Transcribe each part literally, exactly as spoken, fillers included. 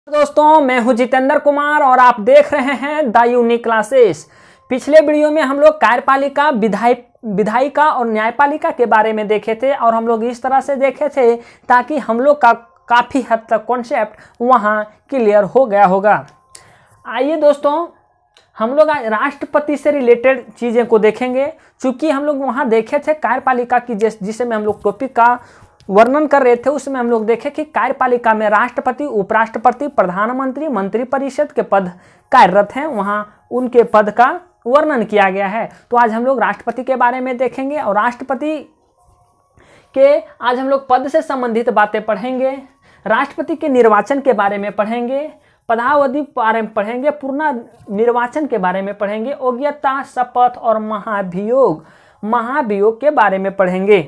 दोस्तों, मैं हूं जितेंद्र कुमार और आप देख रहे हैं द यूनिक क्लासेस। पिछले वीडियो में हम लोग कार्यपालिका, विधायी विधायिका और न्यायपालिका के बारे में देखे थे और हम लोग इस तरह से देखे थे ताकि हम लोग का काफ़ी हद तक कॉन्सेप्ट वहां क्लियर हो गया होगा। आइए दोस्तों, हम लोग आज राष्ट्रपति से रिलेटेड चीज़ें को देखेंगे। चूँकि हम लोग वहाँ देखे थे कार्यपालिका की, जिस जिसे में हम लोग टॉपिक का वर्णन कर रहे थे, उसमें हम लोग देखे कि कार्यपालिका में राष्ट्रपति, उपराष्ट्रपति, प्रधानमंत्री, मंत्रिपरिषद के पद कार्यरत हैं, वहाँ उनके पद का वर्णन किया गया है। तो आज हम लोग राष्ट्रपति के बारे में देखेंगे और राष्ट्रपति के आज हम लोग पद से संबंधित बातें पढ़ेंगे, राष्ट्रपति के निर्वाचन के बारे में पढ़ेंगे, पदावधि बारे में पढ़ेंगे, पूर्ण निर्वाचन के बारे में पढ़ेंगे, योग्यता, शपथ और महाभियोग महाभियोग के बारे में पढ़ेंगे।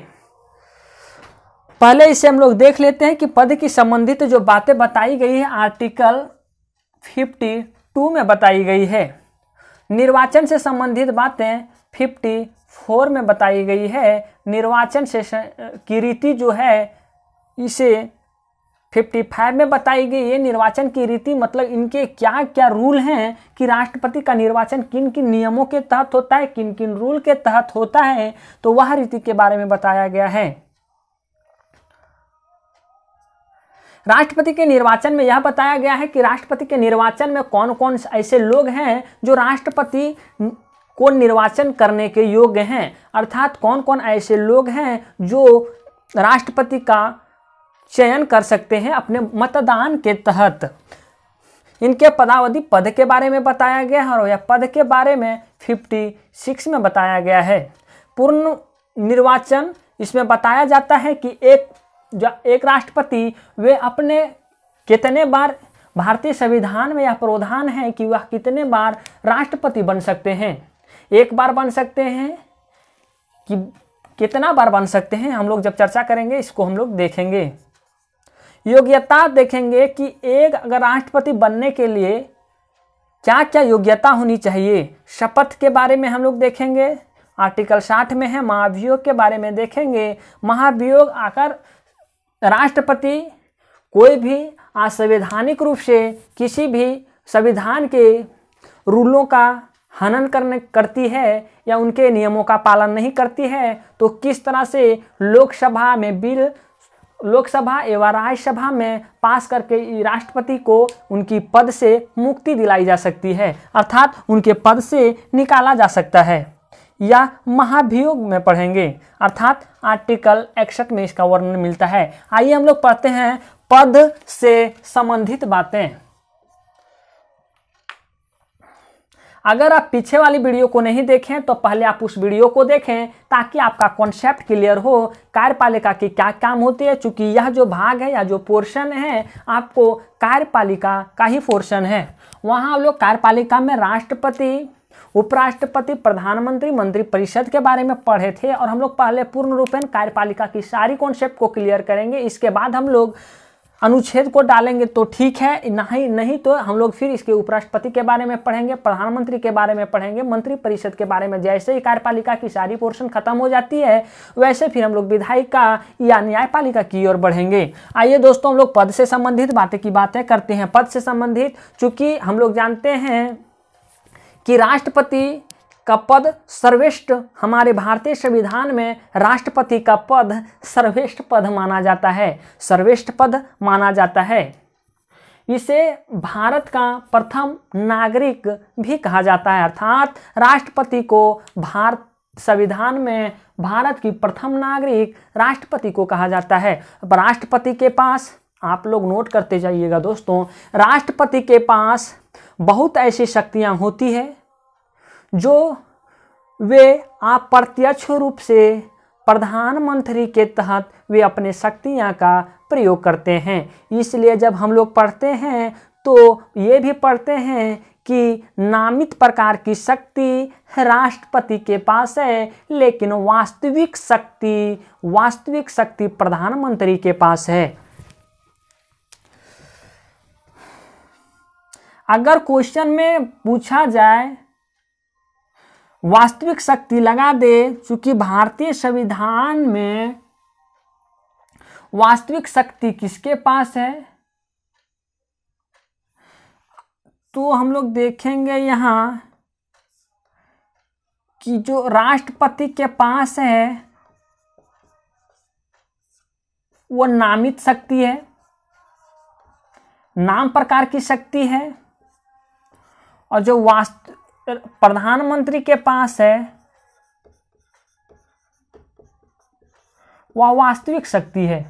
पहले इसे हम लोग देख लेते हैं कि पद की संबंधित जो बातें बताई गई है आर्टिकल बावन में बताई गई है। निर्वाचन से संबंधित बातें चौवन में बताई गई है। निर्वाचन से की रीति जो है इसे पचपन में बताई गई है। निर्वाचन की रीति मतलब इनके क्या क्या रूल हैं कि राष्ट्रपति का निर्वाचन किन किन नियमों के तहत होता है, किन किन रूल के तहत होता है, तो वह रीति के बारे में बताया गया है। राष्ट्रपति के निर्वाचन में यह बताया गया है कि राष्ट्रपति के निर्वाचन में कौन कौन ऐसे लोग हैं जो राष्ट्रपति को निर्वाचन करने के योग्य हैं, अर्थात कौन कौन ऐसे लोग हैं जो राष्ट्रपति का चयन कर सकते हैं अपने मतदान के तहत। इनके पदावधि पद के बारे में बताया गया है और यह पद के बारे में छप्पन में बताया गया है। पूर्ण निर्वाचन इसमें बताया जाता है कि एक जो एक राष्ट्रपति वे अपने कितने बार, भारतीय संविधान में यह प्रावधान है कि वह कितने बार राष्ट्रपति बन सकते हैं। एक बार बन सकते हैं कि कितना बार बन सकते हैं, हम लोग जब चर्चा करेंगे इसको हम लोग देखेंगे। योग्यता देखेंगे कि एक अगर राष्ट्रपति बनने के लिए क्या क्या योग्यता होनी चाहिए। शपथ के बारे में हम लोग देखेंगे, आर्टिकल साठ में है। महाभियोग के बारे में देखेंगे। महाभियोग आकर राष्ट्रपति कोई भी असंवैधानिक रूप से किसी भी संविधान के रूलों का हनन करने करती है या उनके नियमों का पालन नहीं करती है, तो किस तरह से लोकसभा में बिल लोकसभा एवं राज्यसभा में पास करके राष्ट्रपति को उनकी पद से मुक्ति दिलाई जा सकती है, अर्थात उनके पद से निकाला जा सकता है, या महाभियोग में पढ़ेंगे, अर्थात आर्टिकल इकसठ में इसका वर्णन मिलता है। आइए हम लोग पढ़ते हैं पद से संबंधित बातें। अगर आप पीछे वाली वीडियो को नहीं देखें तो पहले आप उस वीडियो को देखें ताकि आपका कॉन्सेप्ट क्लियर हो, कार्यपालिका की क्या काम होती है। चूंकि यह जो भाग है या जो पोर्शन है आपको कार्यपालिका का ही पोर्शन है। वहाँ हम लोग कार्यपालिका में राष्ट्रपति, उपराष्ट्रपति, प्रधानमंत्री, मंत्रिपरिषद के बारे में पढ़े थे और हम लोग पहले पूर्ण रूपेण कार्यपालिका की सारी कॉन्सेप्ट को क्लियर करेंगे। इसके बाद हम लोग अनुच्छेद को डालेंगे तो ठीक है, नहीं नहीं तो हम लोग फिर इसके उपराष्ट्रपति के बारे में पढ़ेंगे, प्रधानमंत्री के बारे में पढ़ेंगे, मंत्रिपरिषद के बारे में। जैसे ही कार्यपालिका की सारी पोर्शन खत्म हो जाती है वैसे फिर हम लोग विधायिका या न्यायपालिका की ओर बढ़ेंगे। आइए दोस्तों, हम लोग पद से संबंधित बातें की बातें करते हैं। पद से संबंधित चूंकि हम लोग जानते हैं कि राष्ट्रपति का पद सर्वश्रेष्ठ, हमारे भारतीय संविधान में राष्ट्रपति का पद सर्वश्रेष्ठ पद माना जाता है, सर्वश्रेष्ठ पद माना जाता है। इसे भारत का प्रथम नागरिक भी कहा जाता है, अर्थात राष्ट्रपति को भारत संविधान में भारत की प्रथम नागरिक राष्ट्रपति को कहा जाता है। राष्ट्रपति के पास, आप लोग नोट करते जाइएगा दोस्तों, राष्ट्रपति के पास बहुत ऐसी शक्तियां होती है जो वे अप्रत्यक्ष रूप से प्रधानमंत्री के तहत वे अपने शक्तियां का प्रयोग करते हैं। इसलिए जब हम लोग पढ़ते हैं तो ये भी पढ़ते हैं कि नामित प्रकार की शक्ति राष्ट्रपति के पास है, लेकिन वास्तविक शक्ति वास्तविक शक्ति प्रधानमंत्री के पास है। अगर क्वेश्चन में पूछा जाए वास्तविक शक्ति लगा दे, चूंकि भारतीय संविधान में वास्तविक शक्ति किसके पास है? तो हम लोग देखेंगे यहाँ कि जो राष्ट्रपति के पास है वो नामित शक्ति है, नाम प्रकार की शक्ति है, और जो वास्तु प्रधानमंत्री के पास है वह वास्तविक शक्ति है।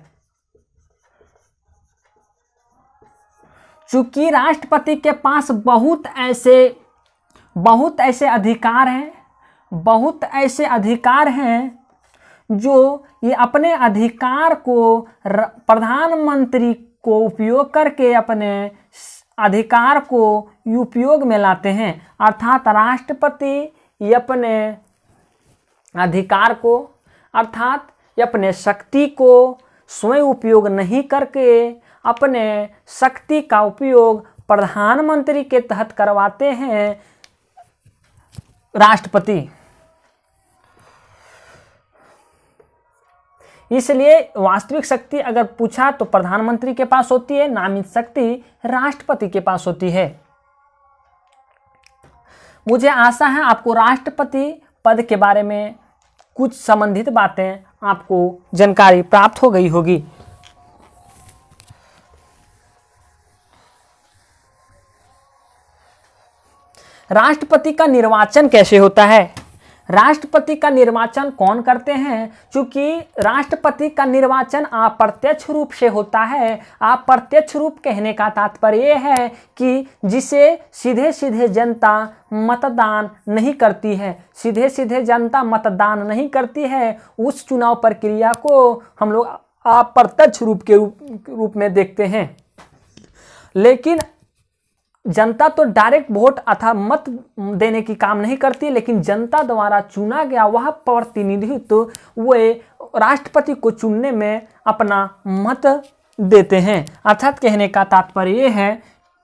चूंकि राष्ट्रपति के पास बहुत ऐसे बहुत ऐसे अधिकार हैं बहुत ऐसे अधिकार हैं जो ये अपने अधिकार को प्रधानमंत्री को उपयोग करके अपने अधिकार को उपयोग में लाते हैं। अर्थात राष्ट्रपति ये अपने अधिकार को अर्थात ये अपने शक्ति को स्वयं उपयोग नहीं करके अपने शक्ति का उपयोग प्रधानमंत्री के तहत करवाते हैं राष्ट्रपति। इसलिए वास्तविक शक्ति अगर पूछा तो प्रधानमंत्री के पास होती है, नामित शक्ति राष्ट्रपति के पास होती है। मुझे आशा है आपको राष्ट्रपति पद के बारे में कुछ संबंधित बातें आपको जानकारी प्राप्त हो गई होगी। राष्ट्रपति का निर्वाचन कैसे होता है? राष्ट्रपति का निर्वाचन कौन करते हैं? क्योंकि राष्ट्रपति का निर्वाचन अप्रत्यक्ष रूप से होता है। अप्रत्यक्ष रूप कहने का तात्पर्य यह है कि जिसे सीधे सीधे जनता मतदान नहीं करती है, सीधे सीधे जनता मतदान नहीं करती है, उस चुनाव प्रक्रिया को हम लोग अप्रत्यक्ष रूप के रूप, रूप में देखते हैं। लेकिन जनता तो डायरेक्ट वोट अथवा मत देने की काम नहीं करती, लेकिन जनता द्वारा चुना गया वह प्रतिनिधित्व वे राष्ट्रपति को चुनने में अपना मत देते हैं। अर्थात कहने का तात्पर्य यह है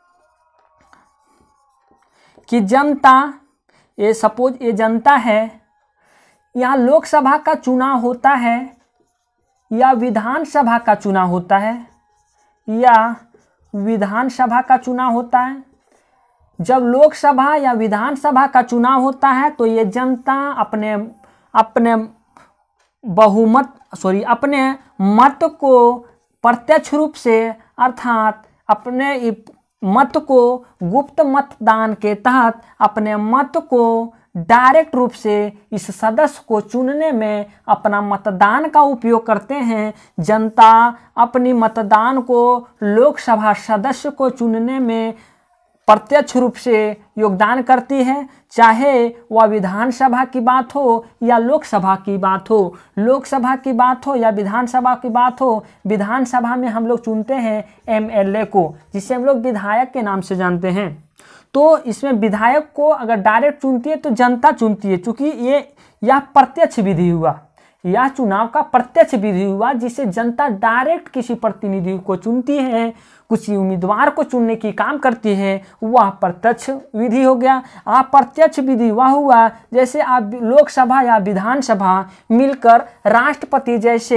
कि जनता ये सपोज ये जनता है, यहाँ लोकसभा का चुनाव होता है या विधानसभा का चुनाव होता है या विधानसभा का चुनाव होता है। जब लोकसभा या विधानसभा का चुनाव होता है तो ये जनता अपने अपने बहुमत सॉरी अपने मत को प्रत्यक्ष रूप से अर्थात अपने मत को गुप्त मतदान के तहत अपने मत को डायरेक्ट रूप से इस सदस्य को चुनने में अपना मतदान का उपयोग करते हैं। जनता अपनी मतदान को लोकसभा सदस्य को चुनने में प्रत्यक्ष रूप से योगदान करती है, चाहे वह विधानसभा की बात हो या लोकसभा की बात हो लोकसभा की बात हो या विधानसभा की बात हो। विधानसभा में हम लोग चुनते हैं एमएलए को, जिसे हम लोग विधायक के नाम से जानते हैं। तो इसमें विधायक को अगर डायरेक्ट चुनती है तो जनता चुनती है, क्योंकि ये यह प्रत्यक्ष विधि हुआ, यह चुनाव का प्रत्यक्ष विधि हुआ जिसे जनता डायरेक्ट किसी प्रतिनिधि को चुनती है, कुछ उम्मीदवार को चुनने की काम करती है, वह प्रत्यक्ष विधि हो गया। अप्रत्यक्ष विधि वह हुआ जैसे आप लोकसभा या विधानसभा मिलकर राष्ट्रपति जैसे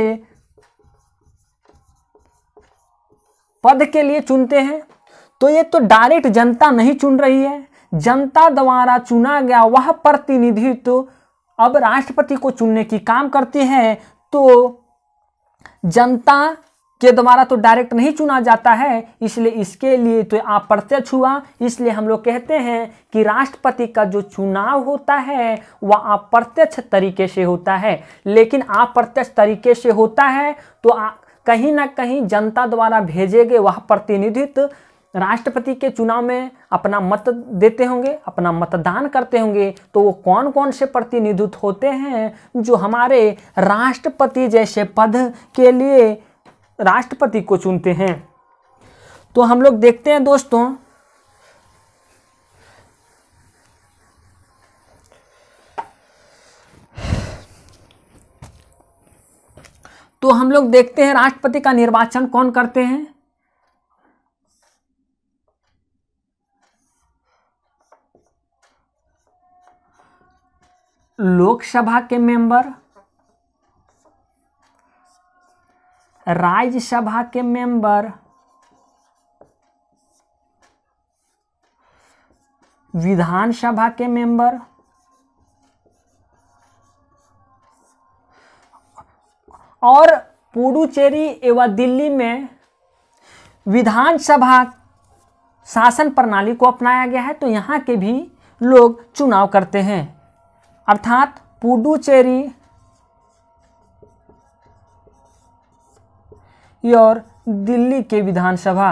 पद के लिए चुनते हैं, तो ये तो डायरेक्ट जनता नहीं चुन रही है, जनता द्वारा चुना गया वह प्रतिनिधित्व अब राष्ट्रपति को चुनने की काम करती है। तो जनता के द्वारा तो डायरेक्ट नहीं चुना जाता है, इसलिए इसके लिए तो अप्रत्यक्ष हुआ। इसलिए हम लोग कहते हैं कि राष्ट्रपति का जो चुनाव होता है वह अप्रत्यक्ष तरीके से होता है। लेकिन अप्रत्यक्ष तरीके से होता है तो कहीं ना कहीं जनता द्वारा भेजे गए वह प्रतिनिधित्व राष्ट्रपति के चुनाव में अपना मत देते होंगे, अपना मतदान करते होंगे। तो वो कौन कौन से प्रतिनिधित्व होते हैं जो हमारे राष्ट्रपति जैसे पद के लिए राष्ट्रपति को चुनते हैं? तो हम लोग देखते हैं दोस्तों, तो हम लोग देखते हैं राष्ट्रपति का निर्वाचन कौन करते हैं। लोकसभा के मेंबर, राज्यसभा के मेंबर, विधानसभा के मेंबर और पुडुचेरी एवं दिल्ली में विधानसभा शासन प्रणाली को अपनाया गया है, तो यहाँ के भी लोग चुनाव करते हैं। अर्थात पुडुचेरी और दिल्ली के विधानसभा,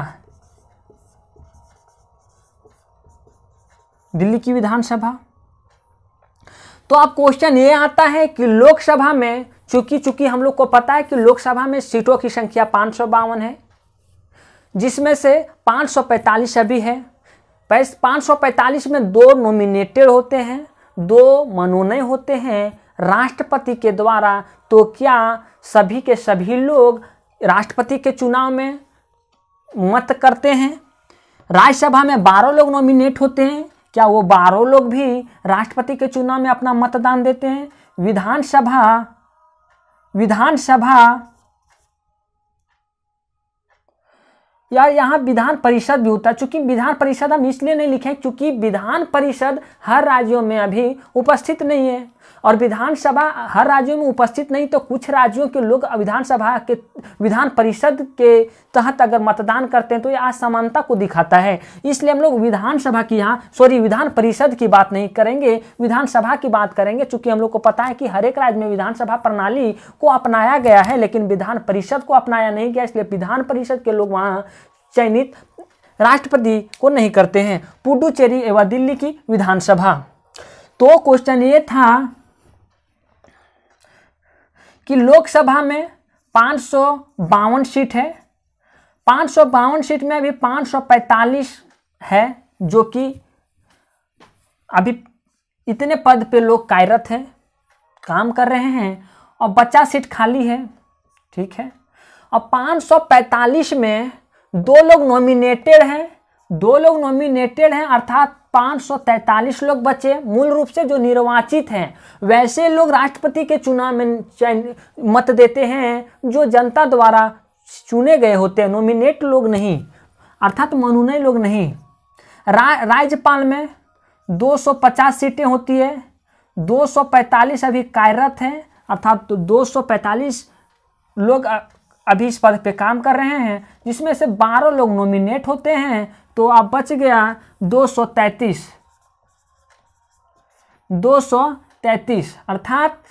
दिल्ली की विधानसभा। तो अब क्वेश्चन ये आता है कि लोकसभा में, चूंकि चूंकि हम लोग को पता है कि लोकसभा में सीटों की संख्या पाँच सौ बावन है, जिसमें से पाँच सौ पैंतालीस अभी है। पाँच सौ पैंतालीस में दो नॉमिनेटेड होते हैं, दो मनोनय होते हैं राष्ट्रपति के द्वारा। तो क्या सभी के सभी लोग राष्ट्रपति के चुनाव में मत करते हैं? राज्यसभा में बारह लोग नॉमिनेट होते हैं, क्या वो बारह लोग भी राष्ट्रपति के चुनाव में अपना मतदान देते हैं? विधानसभा विधानसभा यार यहाँ विधान परिषद भी होता है, चूंकि विधान परिषद हम इसलिए नहीं लिखे क्योंकि विधान परिषद हर राज्यों में अभी उपस्थित नहीं है, और विधानसभा हर राज्यों में उपस्थित नहीं, तो कुछ राज्यों के लोग विधानसभा के विधान परिषद के तहत अगर मतदान करते हैं तो ये असमानता को दिखाता है। इसलिए हम लोग विधानसभा की यहाँ सॉरी विधान परिषद की बात नहीं करेंगे, विधानसभा की बात करेंगे, चूंकि हम लोग को पता है कि हर एक राज्य में विधानसभा प्रणाली को अपनाया गया है, लेकिन विधान परिषद को अपनाया नहीं गया, इसलिए विधान परिषद के लोग वहाँ चयनित राष्ट्रपति को नहीं करते हैं। पुडुचेरी एवं दिल्ली की विधानसभा। तो क्वेश्चन ये था कि लोकसभा में पाँच सौ बावन सीट है, पाँच सौ बावन सीट में अभी पाँच सौ पैंतालीस है, जो कि अभी इतने पद पे लोग कार्यरत हैं, काम कर रहे हैं, और बच्चा सीट खाली है, ठीक है। और पाँच सौ पैंतालीस में दो लोग नॉमिनेटेड हैं, दो लोग नॉमिनेटेड हैं अर्थात पाँच सौ तैंतालीस लोग बचे मूल रूप से जो निर्वाचित हैं। वैसे लोग राष्ट्रपति के चुनाव में मत देते हैं जो जनता द्वारा चुने गए होते हैं, नॉमिनेट लोग नहीं, अर्थात मनोनय लोग नहीं। रा, राज्यपाल में दो सौ पचास सीटें होती है, दो सौ पैंतालीस अभी कार्यरत हैं, अर्थात तो दो सौ पैंतालीस लोग अभी इस पद पे काम कर रहे हैं, जिसमें से बारह लोग नॉमिनेट होते हैं। तो अब बच गया दो सौ तैंतीस, दो सौ तैंतीस अर्थात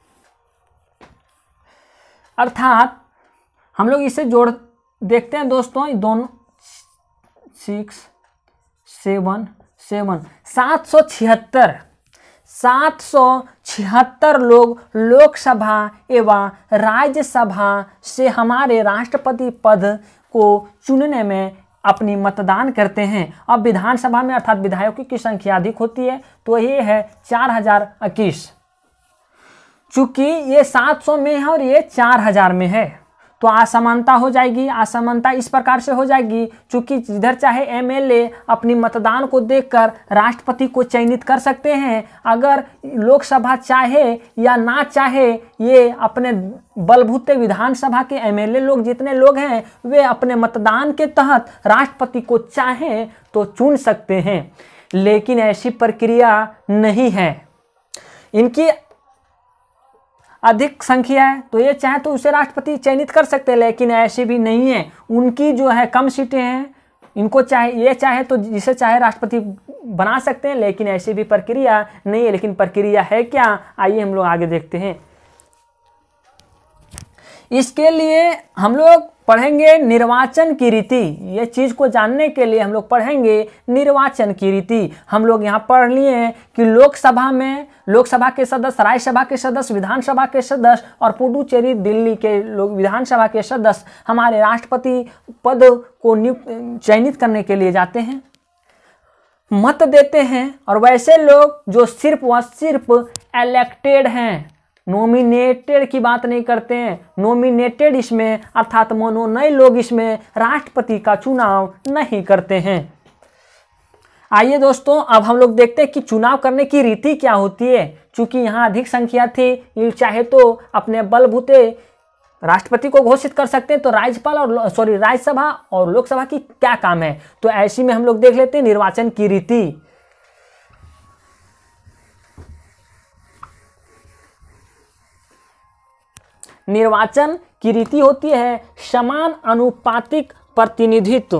अर्थात हम लोग इसे जोड़ देखते हैं दोस्तों, दोनों सिक्स सेवन सेवन सात सौ छिहत्तर सात सौ छिहत्तर लोग लोकसभा एवं राज्यसभा से हमारे राष्ट्रपति पद को चुनने में अपनी मतदान करते हैं। अब विधानसभा में अर्थात विधायकों की संख्या अधिक होती है, तो ये है चार हजार इक्कीस। चूंकि ये सात सौ में है और ये चार हजार में है, तो असमानता हो जाएगी। असमानता इस प्रकार से हो जाएगी, चूंकि जिधर चाहे एमएलए अपनी मतदान को देखकर राष्ट्रपति को चयनित कर सकते हैं, अगर लोकसभा चाहे या ना चाहे, ये अपने बलबूते विधानसभा के एमएलए लोग जितने लोग हैं वे अपने मतदान के तहत राष्ट्रपति को चाहें तो चुन सकते हैं। लेकिन ऐसी प्रक्रिया नहीं है, इनकी अधिक संख्या है, तो ये चाहे तो उसे राष्ट्रपति चयनित कर सकते हैं, लेकिन ऐसे भी नहीं है। उनकी जो है कम सीटें हैं, इनको चाहे ये चाहे तो जिसे चाहे राष्ट्रपति बना सकते हैं, लेकिन ऐसी भी प्रक्रिया नहीं है। लेकिन प्रक्रिया है क्या, आइए हम लोग आगे देखते हैं। इसके लिए हम लोग पढ़ेंगे निर्वाचन की रीति। ये चीज़ को जानने के लिए हम लोग पढ़ेंगे निर्वाचन की रीति। हम लोग यहाँ पढ़ लिए कि लोकसभा में लोकसभा के सदस्य, राज्यसभा के सदस्य, विधानसभा के सदस्य और पुडुचेरी दिल्ली के लोग विधानसभा के सदस्य हमारे राष्ट्रपति पद को चयनित करने के लिए जाते हैं, मत देते हैं। और वैसे लोग जो सिर्फ व सिर्फ इलेक्टेड हैं, नॉमिनेटेड की बात नहीं करते हैं, नॉमिनेटेड इसमें अर्थात मनोनय लोग इसमें राष्ट्रपति का चुनाव नहीं करते हैं। आइए दोस्तों, अब हम लोग देखते हैं कि चुनाव करने की रीति क्या होती है। चूंकि यहाँ अधिक संख्या थी, ये चाहे तो अपने बलबूते राष्ट्रपति को घोषित कर सकते हैं, तो राज्यपाल और सॉरी राज्यसभा और लोकसभा की क्या काम है। तो ऐसी में हम लोग देख लेते हैं निर्वाचन की रीति। निर्वाचन की रीति होती है समान अनुपातिक प्रतिनिधित्व।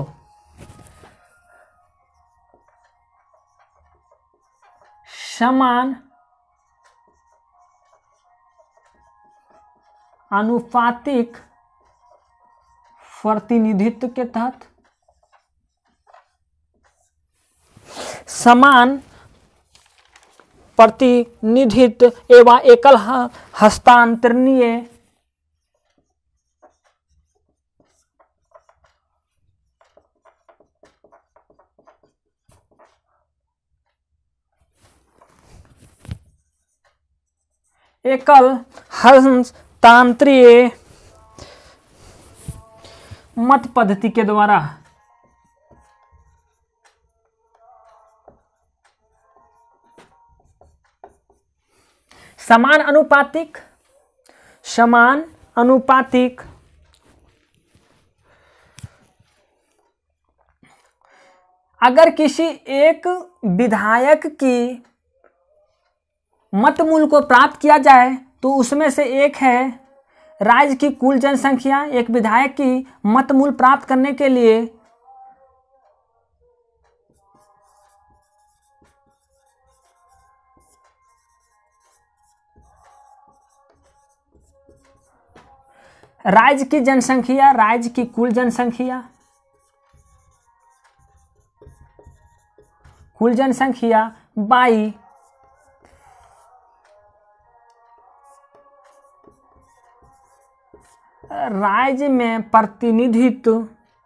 समान अनुपातिक प्रतिनिधित्व के तहत समान प्रतिनिधित्व एवं एकल हस्तांतरणीय एकल हस्तांतरणीय मत पद्धति के द्वारा समान अनुपातिक समान अनुपातिक अगर किसी एक विधायक की मत मूल को प्राप्त किया जाए तो उसमें से एक है राज्य की कुल जनसंख्या। एक विधायक की मत मूल प्राप्त करने के लिए राज्य की जनसंख्या राज्य की कुल जनसंख्या कुल जनसंख्या बाई राज्य में प्रतिनिधित्व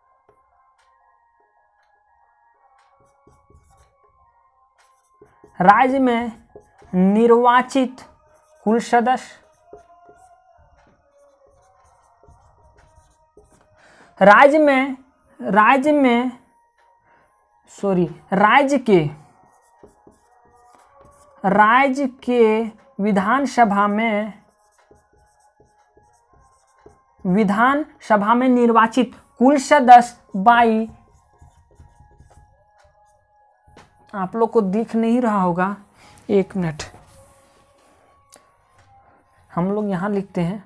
राज्य में निर्वाचित कुल सदस्य राज्य में राज्य में सॉरी राज्य के राज्य के विधानसभा में विधानसभा में निर्वाचित कुल सदस्य बाई आप लोग को दिख नहीं रहा होगा, एक मिनट हम लोग यहां लिखते हैं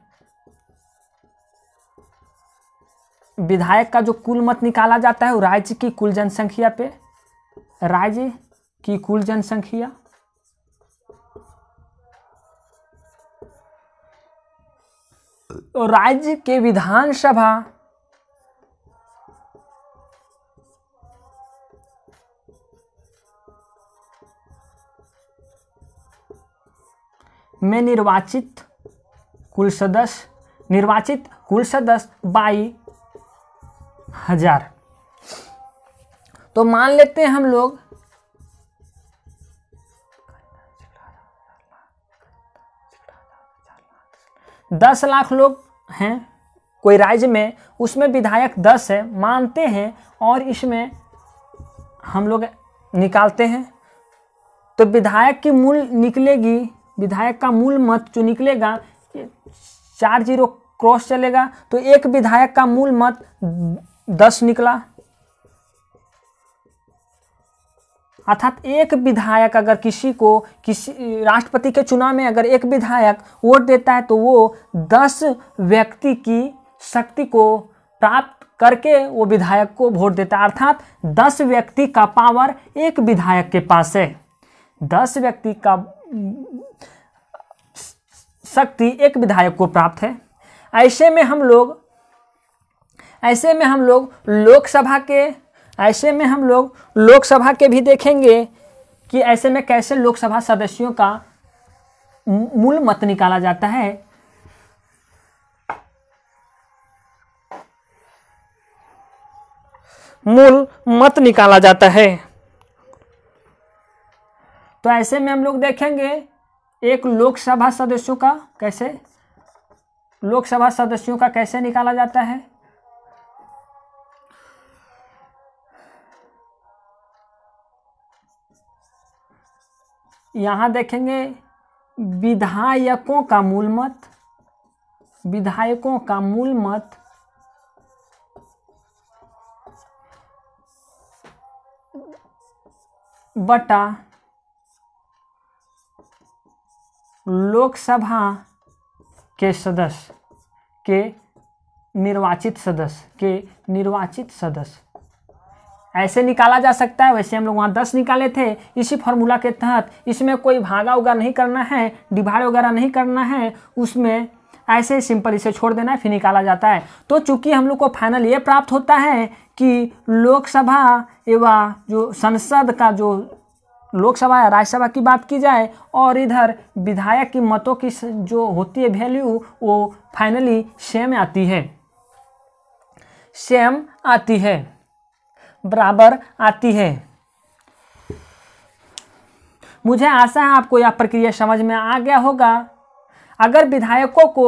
विधायक का जो कुल मत निकाला जाता है वो राज्य की कुल जनसंख्या पे राज्य की कुल जनसंख्या और राज्य के विधानसभा में निर्वाचित कुल सदस्य निर्वाचित कुल सदस्य बाई हजार। तो मान लेते हैं हम लोग दस लाख लोग हैं कोई राज्य में, उसमें विधायक दस है मानते हैं और इसमें हम लोग निकालते हैं तो विधायक की मूल निकलेगी विधायक का मूल मत जो निकलेगा चार जीरो क्रॉस चलेगा तो एक विधायक का मूल मत दस निकला। अर्थात एक विधायक अगर किसी को किसी राष्ट्रपति के चुनाव में अगर एक विधायक वोट देता है तो वो दस व्यक्ति की शक्ति को प्राप्त करके वो विधायक को वोट देता है। अर्थात दस व्यक्ति का पावर एक विधायक के पास है। दस व्यक्ति का शक्ति एक विधायक को प्राप्त है। ऐसे में हम लोग ऐसे में हम लोग लोकसभा के ऐसे में हम लोग लोकसभा के भी देखेंगे कि ऐसे में कैसे लोकसभा सदस्यों का मूल मत निकाला जाता है। मूल मत निकाला जाता है तो ऐसे में हम लोग देखेंगे एक लोकसभा सदस्यों का कैसे लोकसभा सदस्यों का कैसे निकाला जाता है। यहां देखेंगे विधायकों का मूल मत विधायकों का मूल मत बटा लोकसभा के सदस्य के निर्वाचित सदस्य के निर्वाचित सदस्य ऐसे निकाला जा सकता है। वैसे हम लोग वहाँ दस निकाले थे इसी फॉर्मूला के तहत। इसमें कोई भागा उगा नहीं करना है, डिवाइड वगैरह नहीं करना है, उसमें ऐसे सिंपल इसे छोड़ देना है, फिर निकाला जाता है। तो चूंकि हम लोग को फाइनल ये प्राप्त होता है कि लोकसभा एवं जो संसद का जो लोकसभा या राज्यसभा की बात की जाए और इधर विधायक की मतों की जो होती है वैल्यू वो फाइनली सेम आती है, सेम आती है, बराबर आती है। मुझे आशा है आपको यह प्रक्रिया समझ में आ गया होगा। अगर विधायकों को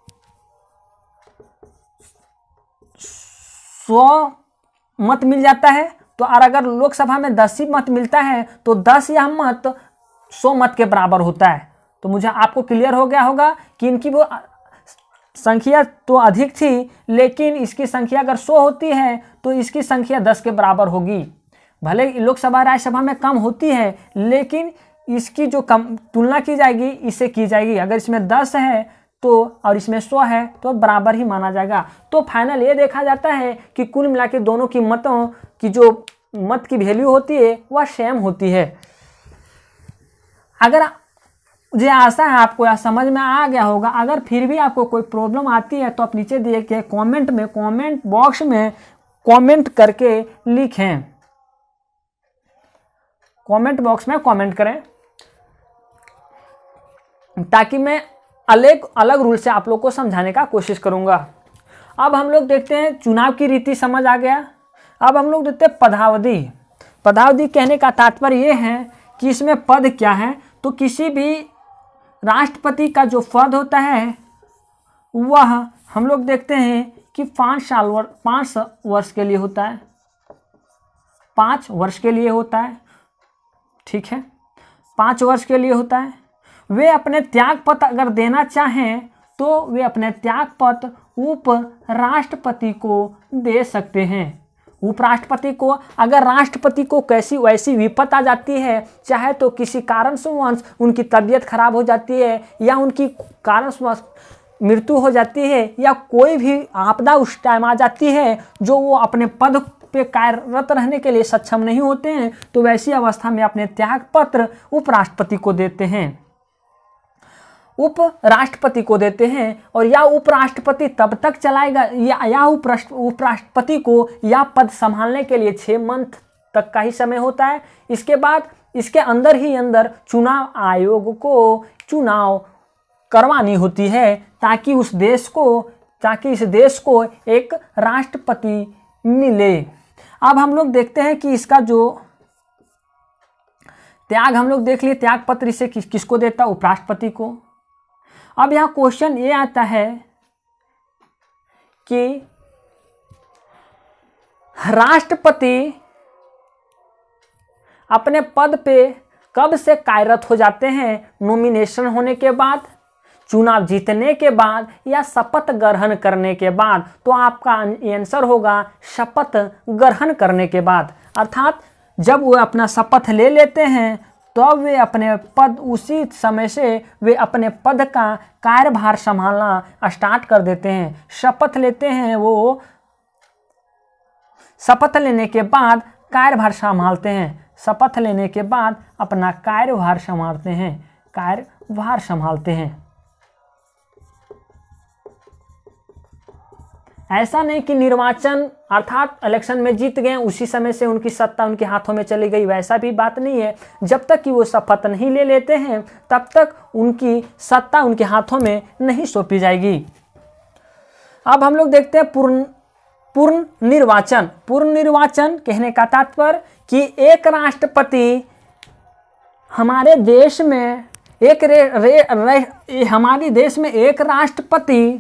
सौ मत मिल जाता है तो और अगर लोकसभा में दस ही मत मिलता है तो दस यह मत सौ मत के बराबर होता है। तो मुझे आपको क्लियर हो गया होगा कि इनकी वो संख्या तो अधिक थी, लेकिन इसकी संख्या अगर सौ होती है तो इसकी संख्या दस के बराबर होगी। भले लोकसभा राज्यसभा में कम होती है, लेकिन इसकी जो कम तुलना की जाएगी इससे की जाएगी। अगर इसमें दस है तो और इसमें सौ है तो बराबर ही माना जाएगा। तो फाइनल ये देखा जाता है कि कुल मिला के दोनों की मतों की जो मत की वैल्यू होती है वह सेम होती है। अगर मुझे आशा है आपको यह समझ में आ गया होगा। अगर फिर भी आपको कोई प्रॉब्लम आती है तो आप नीचे दिए के कमेंट में कमेंट बॉक्स में कमेंट करके लिखें, कमेंट बॉक्स में कमेंट करें ताकि मैं अलग अलग रूल से आप लोग को समझाने का कोशिश करूंगा। अब हम लोग देखते हैं चुनाव की रीति समझ आ गया। अब हम लोग देखते हैं पदावधि। पदावधि कहने का तात्पर्य ये है कि इसमें पद क्या है। तो किसी भी राष्ट्रपति का जो पद होता है वह हम लोग देखते हैं कि पाँच साल वर, पाँच वर्ष के लिए होता है, पाँच वर्ष के लिए होता है, ठीक है, पाँच वर्ष के लिए होता है। वे अपने त्यागपत्र अगर देना चाहें तो वे अपने त्यागपत्र उप राष्ट्रपति को दे सकते हैं। उपराष्ट्रपति को अगर राष्ट्रपति को कैसी वैसी विपत आ जाती है, चाहे तो किसी कारण से उनकी तबीयत खराब हो जाती है या उनकी कारण से मृत्यु हो जाती है या कोई भी आपदा उस टाइम आ जाती है जो वो अपने पद पे कार्यरत रहने के लिए सक्षम नहीं होते हैं, तो वैसी अवस्था में अपने त्यागपत्र उपराष्ट्रपति को देते हैं, उप राष्ट्रपति को देते हैं। और या उपराष्ट्रपति तब तक चलाएगा या या उपराष्ट्रपति को या पद संभालने के लिए छः मंथ तक का ही समय होता है। इसके बाद इसके अंदर ही अंदर चुनाव आयोग को चुनाव करवानी होती है ताकि उस देश को ताकि इस देश को एक राष्ट्रपति मिले। अब हम लोग देखते हैं कि इसका जो त्याग हम लोग देख लिए, त्याग पत्र इसे किस किसको देता है, उपराष्ट्रपति को। अब यहाँ क्वेश्चन ये आता है कि राष्ट्रपति अपने पद पे कब से कार्यरत हो जाते हैं, नॉमिनेशन होने के बाद, चुनाव जीतने के बाद या शपथ ग्रहण करने के बाद। तो आपका आंसर होगा शपथ ग्रहण करने के बाद। अर्थात जब वो अपना शपथ ले लेते हैं तो वे अपने पद उसी समय से वे अपने पद का कार्यभार संभालना स्टार्ट कर देते हैं। शपथ लेते हैं, वो शपथ लेने के बाद कार्यभार संभालते हैं, शपथ लेने के बाद अपना कार्यभार संभालते हैं, कार्यभार संभालते हैं। ऐसा नहीं कि निर्वाचन अर्थात इलेक्शन में जीत गए उसी समय से उनकी सत्ता उनके हाथों में चली गई, वैसा भी बात नहीं है। जब तक कि वो शपथ नहीं ले लेते हैं तब तक उनकी सत्ता उनके हाथों में नहीं सौंपी जाएगी। अब हम लोग देखते हैं पूर्ण पूर्ण निर्वाचन। पूर्ण निर्वाचन कहने का तात्पर्य कि एक राष्ट्रपति हमारे देश में एक रे, रे, रे, हमारे देश में एक राष्ट्रपति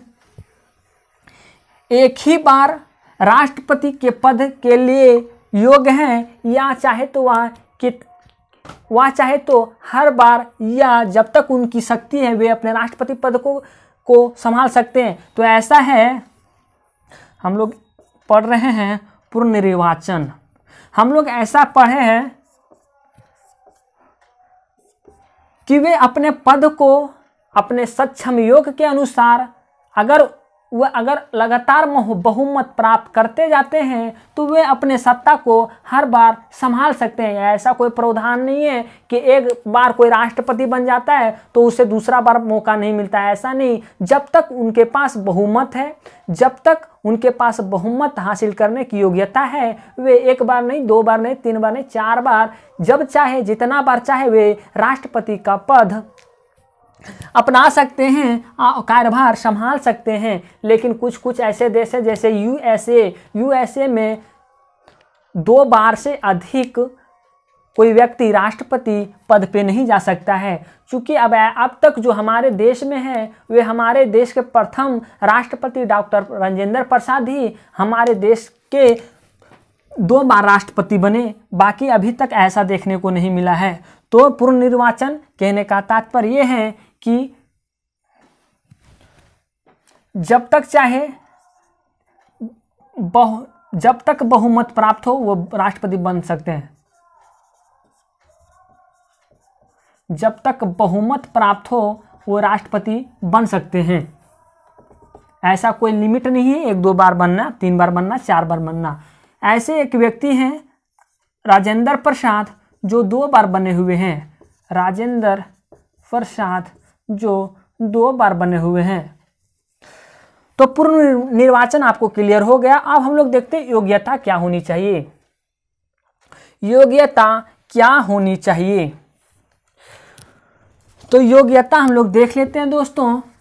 एक ही बार राष्ट्रपति के पद के लिए योग्य हैं, या चाहे तो वह कि वह चाहे तो हर बार या जब तक उनकी शक्ति है वे अपने राष्ट्रपति पद को को संभाल सकते हैं। तो ऐसा है, हम लोग पढ़ रहे हैं पूर्ण निर्वाचन। हम लोग ऐसा पढ़े हैं कि वे अपने पद को अपने सक्षम योग के अनुसार, अगर वह अगर लगातार बहुमत प्राप्त करते जाते हैं तो वे अपने सत्ता को हर बार संभाल सकते हैं। ऐसा कोई प्रावधान नहीं है कि एक बार कोई राष्ट्रपति बन जाता है तो उसे दूसरा बार मौका नहीं मिलता है, ऐसा नहीं। जब तक उनके पास बहुमत है, जब तक उनके पास बहुमत हासिल करने की योग्यता है, वे एक बार नहीं, दो बार नहीं, तीन बार नहीं, चार बार, जब चाहे जितना बार चाहे वे राष्ट्रपति का पद अपना सकते हैं, कार्यभार संभाल सकते हैं। लेकिन कुछ कुछ ऐसे देश हैं जैसे यूएसए, यूएसए में दो बार से अधिक कोई व्यक्ति राष्ट्रपति पद पे नहीं जा सकता है। क्योंकि अब अब तक जो हमारे देश में है वे हमारे देश के प्रथम राष्ट्रपति डॉक्टर राजेंद्र प्रसाद ही हमारे देश के दो बार राष्ट्रपति बने, बाकी अभी तक ऐसा देखने को नहीं मिला है। तो पूर्ण निर्वाचन कहने का तात्पर्य यह है कि जब तक चाहे बहु जब तक बहुमत प्राप्त हो वो राष्ट्रपति बन सकते हैं, जब तक बहुमत प्राप्त हो वो राष्ट्रपति बन सकते हैं। ऐसा कोई लिमिट नहीं है एक दो बार बनना, तीन बार बनना, चार बार बनना। ऐसे एक व्यक्ति हैं राजेंद्र प्रसाद जो दो बार बने हुए हैं, राजेंद्र प्रसाद जो दो बार बने हुए हैं। तो पूर्ण निर्वाचन आपको क्लियर हो गया। अब हम लोग देखते हैं योग्यता क्या होनी चाहिए। योग्यता क्या होनी चाहिए, तो योग्यता हम लोग देख लेते हैं दोस्तों।